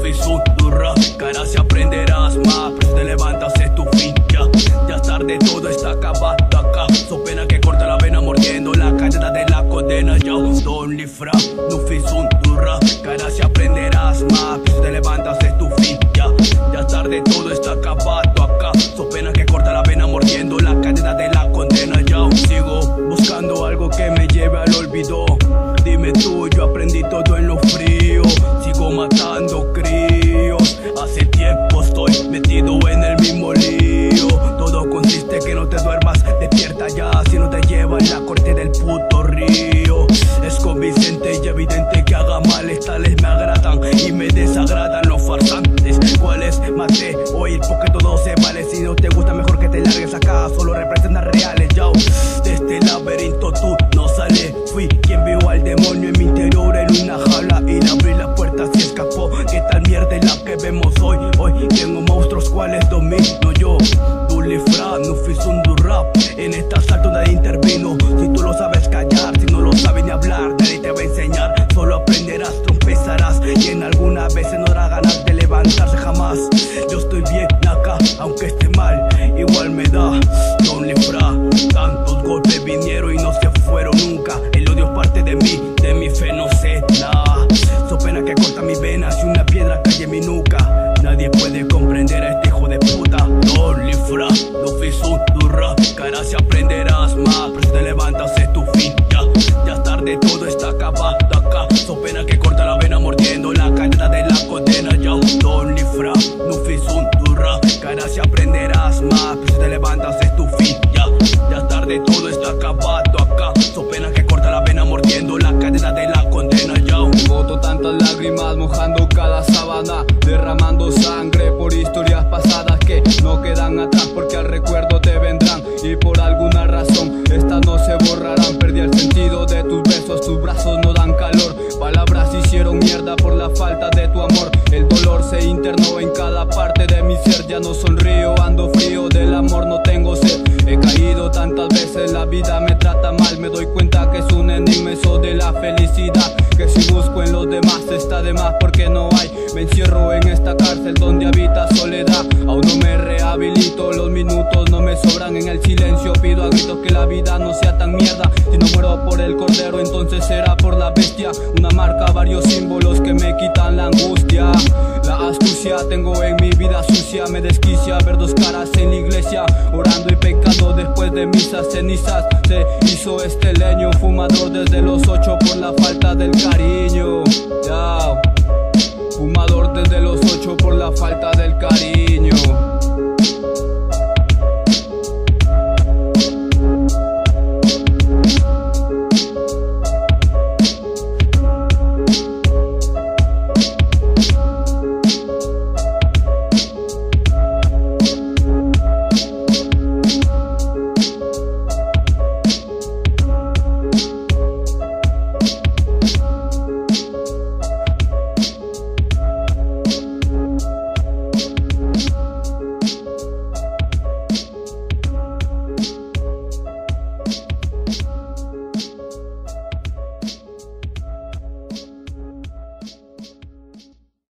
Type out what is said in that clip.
fisun durra, cara si aprenderás más, pero si te levantas es tu fin, ya es tarde, todo está acabado acá, so pena que corta la vena mordiendo la cadena de la condena, ya, don lifra, no fisun durra, cara si aprenderás más, pero si te levantas es tu fin, ya es tarde, todo está acabado acá, so pena que corta la vena mordiendo la cadena de la condena, ya, sigo buscando algo que me lleve al olvido. Dime tú, yo aprendí todo en lo frío, sigo matando críos, hace tiempo estoy metido en el mismo lío. Todo consiste que no te duermas, despierta ya, si no te llevan la corte del puto río. Es convincente y evidente que haga males tales me agradan y me desagradan los farsantes, cuales maté hoy porque todo se vale. Si no te gusta mejor que te largues acá, solo representan reales, yo. De este laberinto tú no sales, fui quien vio al demonio en mi interior en una jaula y le abrí la puerta y escapó. ¿Qué tal mierda es la que vemos hoy? Hoy tengo monstruos cuales domino yo. Dulifra, no fisun durrap, en esta asalto nadie intervino. Si tú lo sabes callar, si no lo sabes ni hablar, nadie te va a enseñar. Solo aprenderás, trompezarás y en algunas veces no dará ganas de levantarse jamás. Yo estoy bien acá, aunque esté mal, igual me da. Dulifra, tantos golpes vinieron y no se fueron nunca. El odio es parte de mi fe no sé nada. So pena que corta mis venas y una piedra cae en mi nuca. Nadie puede comprender a este hijo de puta. Dulifra, no fisun durra, cara si aprenderás más, pero si te levantas es tu fin, ya es tarde, todo está acabado acá. So pena que corta la vena mordiendo la cadena de la condena, ya. Dulifra, no fisun durra, cara si aprenderás más, pero si te levantas es tu fin, ya es tarde, todo está acabado acá. So pena que corta la vena mordiendo la cadena de la condena, ya. Boto tantas lágrimas mojando cada sábana, derramando sangre por historias pasadas que no quedan atrás porque al recuerdo te vendrán y por alguna razón estas no se borrarán. Perdí el sentido de tus besos, tus brazos no dan calor, palabras hicieron mierda por la falta de tu amor. El dolor se internó en cada parte de mi ser, ya no sonrío, ando frío, del amor no tengo sed. He caído tantas veces, la vida me trata mal, me doy cuenta que es un enigma eso de la felicidad, que si busco en los demás está de más porque no hay. Me encierro en esta cárcel donde habita soledad, aún no me rehabilito, los minutos no me sobran, en el silencio pido a gritos que la vida no sea tan mierda. Si no muero por el cordero entonces será por la bestia, una marca, varios símbolos que me quitan la angustia. La astucia tengo en mi vida sucia, me desquicia ver dos caras en la iglesia, orando y pecando después de misas cenizas. Se hizo este leño, fumador desde los 8 por la falta del cariño, fumador desde los